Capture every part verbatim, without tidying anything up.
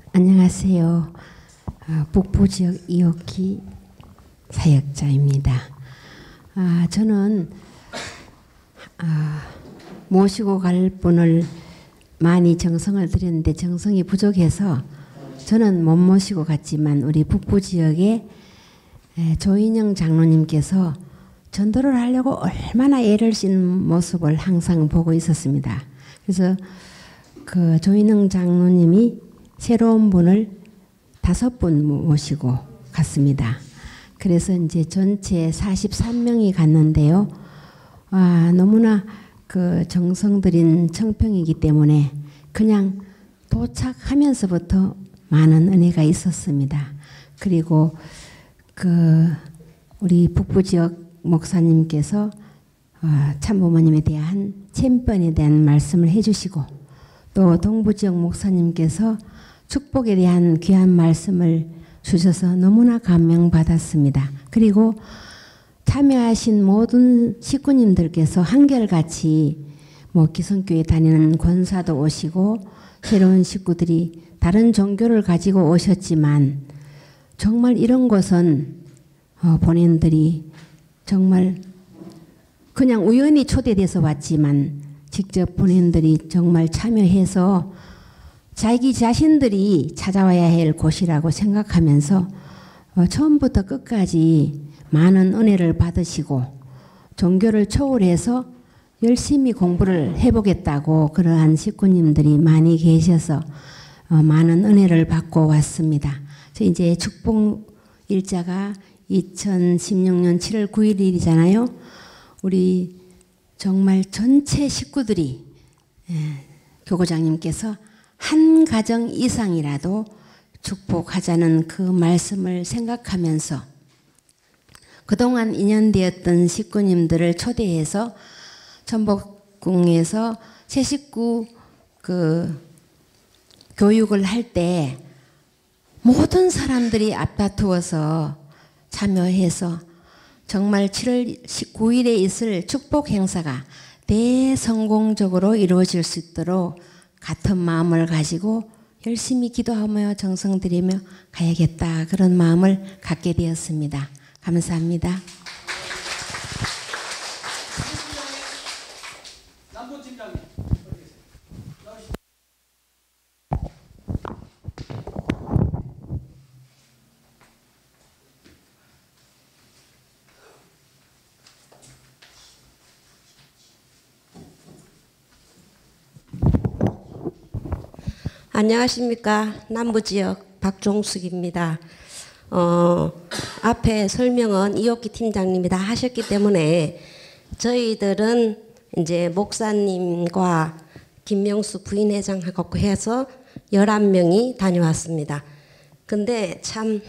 안녕하세요. 어, 북부지역 이옥희 사역자입니다. 아, 저는 아, 모시고 갈 분을 많이 정성을 들였는데 정성이 부족해서 저는 못 모시고 갔지만 우리 북부지역에 조인영 장로님께서 전도를 하려고 얼마나 애를 쓴 모습을 항상 보고 있었습니다. 그래서 그 조인영 장로님이 새로운 분을 다섯 분 모시고 갔습니다. 그래서 이제 전체 사십삼 명이 갔는데요. 아, 너무나 그 정성 들인 청평이기 때문에 그냥 도착하면서부터 많은 은혜가 있었습니다. 그리고 그 우리 북부 지역 목사님께서 어, 참부모님에 대한 챔피언에 대한 말씀을 해주시고 또 동부 지역 목사님께서 축복에 대한 귀한 말씀을 주셔서 너무나 감명받았습니다. 그리고 참여하신 모든 식구님들께서 한결같이 뭐 기성교회 다니는 권사도 오시고 새로운 식구들이 다른 종교를 가지고 오셨지만 정말 이런 것은 어, 본인들이 정말 그냥 우연히 초대돼서 왔지만 직접 본인들이 정말 참여해서 자기 자신들이 찾아와야 할 곳이라고 생각하면서 어, 처음부터 끝까지 많은 은혜를 받으시고 종교를 초월해서 열심히 공부를 해보겠다고 그러한 식구님들이 많이 계셔서 어, 많은 은혜를 받고 왔습니다. 저 이제 축복 일자가 이천십육 년 칠월 구일이잖아요. 우리 정말 전체 식구들이 예, 교구장님께서 한 가정 이상이라도 축복하자는 그 말씀을 생각하면서 그동안 인연되었던 식구님들을 초대해서 천복궁에서 새 식구 그 교육을 할 때 모든 사람들이 앞다투어서 참여해서 정말 칠월 구일에 있을 축복 행사가 대성공적으로 이루어질 수 있도록 같은 마음을 가지고 열심히 기도하며 정성 들이며 가야겠다 그런 마음을 갖게 되었습니다. 감사합니다. 안녕하십니까. 남부지역 박종숙입니다. 어, 앞에 설명은 이옥기 팀장님이 다 하셨기 때문에 저희들은 이제 목사님과 김명수 부인회장하고 해서 열한 명이 다녀왔습니다. 근데 참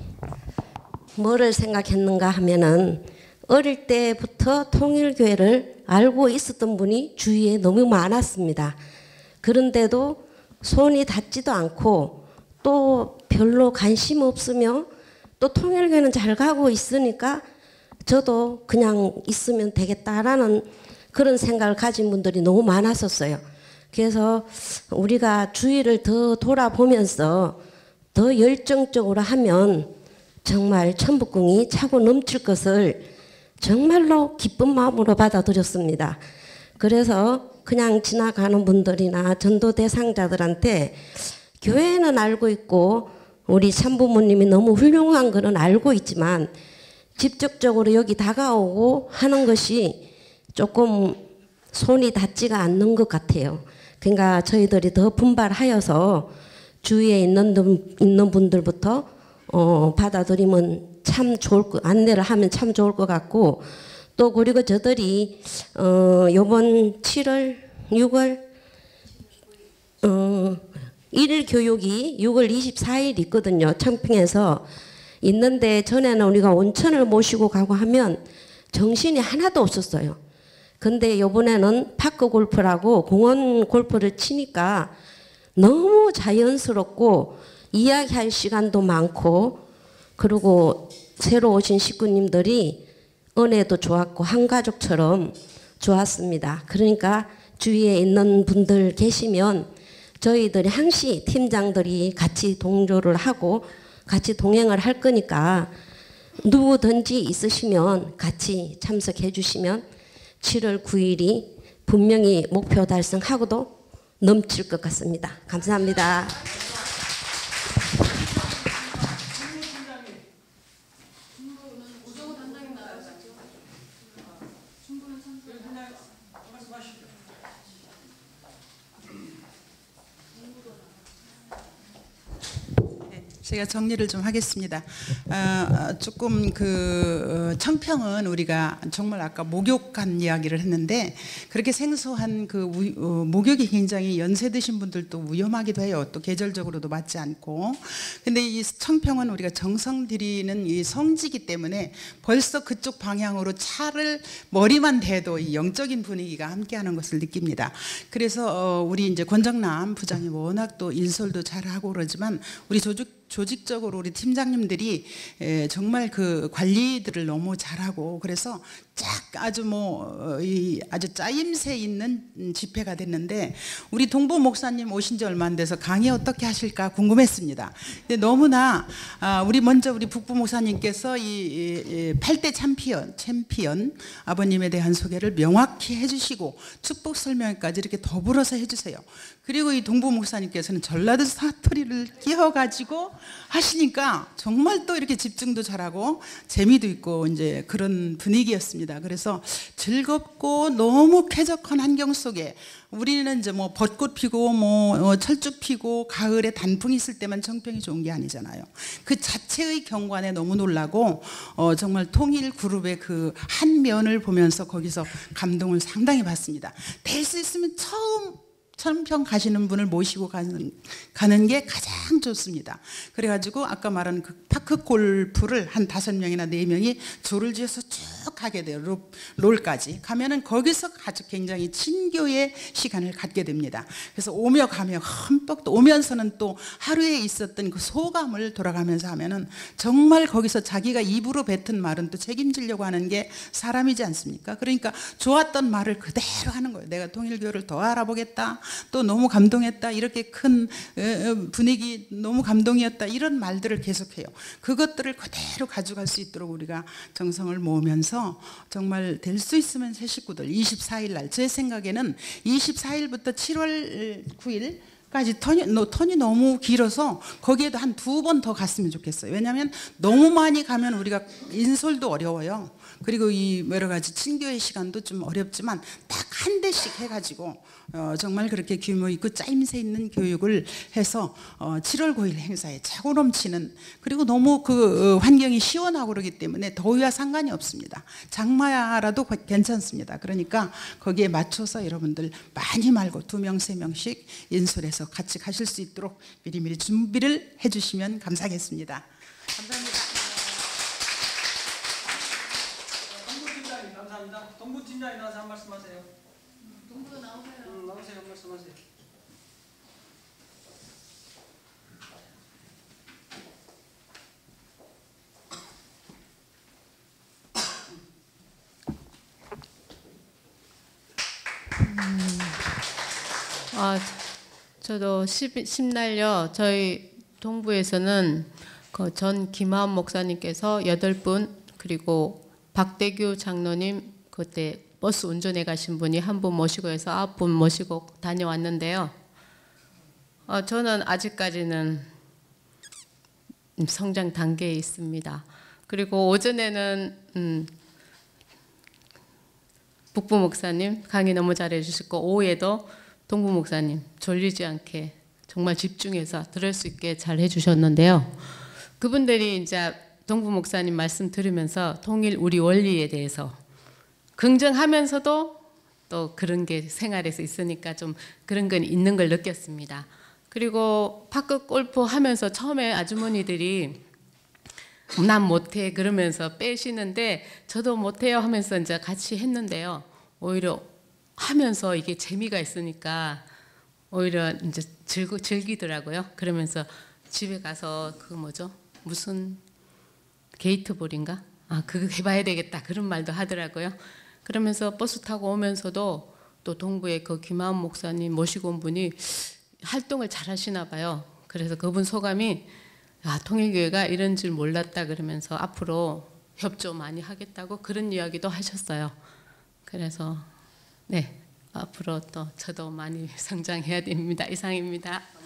뭐를 생각했는가 하면은 어릴 때부터 통일교회를 알고 있었던 분이 주위에 너무 많았습니다. 그런데도 손이 닿지도 않고 또 별로 관심 없으며 또 통일교회는 잘 가고 있으니까 저도 그냥 있으면 되겠다라는 그런 생각을 가진 분들이 너무 많았었어요. 그래서 우리가 주위를 더 돌아보면서 더 열정적으로 하면 정말 천북궁이 차고 넘칠 것을 정말로 기쁜 마음으로 받아들였습니다. 그래서 그냥 지나가는 분들이나 전도 대상자들한테 교회는 알고 있고 우리 참부모님이 너무 훌륭한 거는 알고 있지만 직접적으로 여기 다가오고 하는 것이 조금 손이 닿지가 않는 것 같아요. 그러니까 저희들이 더 분발하여서 주위에 있는, 있는 분들부터 어, 받아들이면 참 좋을 거, 안내를 하면 참 좋을 것 같고 또 그리고 저들이 어 요번 칠월 유월 어 일 교육이 유월 이십사일 있거든요. 청평에서 있는데 전에는 우리가 온천을 모시고 가고 하면 정신이 하나도 없었어요. 근데 요번에는 파크 골프라고 공원 골프를 치니까 너무 자연스럽고 이야기할 시간도 많고 그리고 새로 오신 식구님들이 은혜도 좋았고 한 가족처럼 좋았습니다. 그러니까 주위에 있는 분들 계시면 저희들이 항시 팀장들이 같이 동조를 하고 같이 동행을 할 거니까 누구든지 있으시면 같이 참석해 주시면 칠월 구일이 분명히 목표 달성하고도 넘칠 것 같습니다. 감사합니다. 제가 정리를 좀 하겠습니다. 어, 조금 그 청평은 우리가 정말 아까 목욕한 이야기를 했는데 그렇게 생소한 그 우, 어, 목욕이 굉장히 연세 드신 분들도 위험하기도 해요. 또 계절적으로도 맞지 않고. 근데 이 청평은 우리가 정성 들이는 이 성지기 때문에 벌써 그쪽 방향으로 차를 머리만 대도 이 영적인 분위기가 함께하는 것을 느낍니다. 그래서 어, 우리 이제 권정남 부장이 워낙 또 인솔도 잘하고 그러지만 우리 조직 조직적으로 우리 팀장님들이 정말 그 관리들을 너무 잘하고 그래서 쫙 아주 뭐 이 아주 짜임새 있는 집회가 됐는데 우리 동부 목사님 오신 지 얼마 안 돼서 강의 어떻게 하실까 궁금했습니다. 근데 너무나 우리 먼저 우리 북부 목사님께서 이 팔 대 챔피언 챔피언 아버님에 대한 소개를 명확히 해주시고 축복 설명까지 이렇게 더불어서 해주세요. 그리고 이 동부 목사님께서는 전라도 사투리를 끼워가지고 하시니까 정말 또 이렇게 집중도 잘하고 재미도 있고 이제 그런 분위기였습니다. 그래서 즐겁고 너무 쾌적한 환경 속에 우리는 이제 뭐 벚꽃 피고 뭐 철쭉 피고 가을에 단풍이 있을 때만 청평이 좋은 게 아니잖아요. 그 자체의 경관에 너무 놀라고 어 정말 통일 그룹의 그 한 면을 보면서 거기서 감동을 상당히 받습니다. 될 수 있으면 처음 청평 가시는 분을 모시고 가는, 가는 게 가장 좋습니다. 그래가지고 아까 말한 그 파크 골프를 한 다섯 명이나 네 명이 조를 지어서 쭉 가게 돼요. 롤, 롤까지 가면은 거기서 아주 굉장히 친교의 시간을 갖게 됩니다. 그래서 오며 가며 흠뻑 또 오면서는 또 하루에 있었던 그 소감을 돌아가면서 하면은 정말 거기서 자기가 입으로 뱉은 말은 또 책임지려고 하는 게 사람이지 않습니까? 그러니까 좋았던 말을 그대로 하는 거예요. 내가 통일교를 더 알아보겠다. 또 너무 감동했다. 이렇게 큰 분위기 너무 감동이었다. 이런 말들을 계속해요. 그것들을 그대로 가져갈 수 있도록 우리가 정성을 모으면서 정말 될 수 있으면 새 식구들 이십사일 날 제 생각에는 이십사일부터 칠월 구일 까지 턴이, 턴이 너무 길어서 거기에도 한 두 번 더 갔으면 좋겠어요. 왜냐하면 너무 많이 가면 우리가 인솔도 어려워요. 그리고 이 여러 가지 친교의 시간도 좀 어렵지만 딱 한 대씩 해가지고 어 정말 그렇게 규모 있고 짜임새 있는 교육을 해서 어 칠월 구일 행사에 차고 넘치는 그리고 너무 그 환경이 시원하고 그러기 때문에 더위와 상관이 없습니다. 장마라도 괜찮습니다. 그러니까 거기에 맞춰서 여러분들 많이 말고 두 명, 세 명씩 인솔해서 같이 가실 수 있도록 미리미리 준비를 해주시면 감사하겠습니다. 감사합니다. 동부팀장님 감사합니다. 동부팀장님 나와서 한 말씀 하세요. 동부 나오세요. 음, 나오세요. 한 말씀 하세요. 음, 아, 저도 십, 십날요 저희 동부에서는 그 전 김하은 목사님께서 여덟 분 그리고 박대규 장로님 그때 버스 운전해 가신 분이 한 분 모시고 해서 아홉 분 모시고 다녀왔는데요. 어, 저는 아직까지는 성장 단계에 있습니다. 그리고 오전에는 음, 북부 목사님 강의 너무 잘해 주셨고 오후에도 동부 목사님 졸리지 않게 정말 집중해서 들을 수 있게 잘 해주셨는데요. 그분들이 이제 동부 목사님 말씀 들으면서 통일 우리 원리에 대해서 긍정하면서도 또 그런 게 생활에서 있으니까 좀 그런 건 있는 걸 느꼈습니다. 그리고 파크 골프 하면서 처음에 아주머니들이 난 못해 그러면서 빼시는데 저도 못해요 하면서 이제 같이 했는데요. 오히려 하면서 이게 재미가 있으니까 오히려 이제 즐거, 즐기더라고요. 그러면서 집에 가서 그 뭐죠? 무슨 게이트볼인가? 아, 그거 해봐야 되겠다. 그런 말도 하더라고요. 그러면서 버스 타고 오면서도 또 동부에 그 김하은 목사님 모시고 온 분이 활동을 잘 하시나 봐요. 그래서 그분 소감이 아, 통일교회가 이런 줄 몰랐다 그러면서 앞으로 협조 많이 하겠다고 그런 이야기도 하셨어요. 그래서 네, 앞으로 또 저도 많이 성장해야 됩니다. 이상입니다.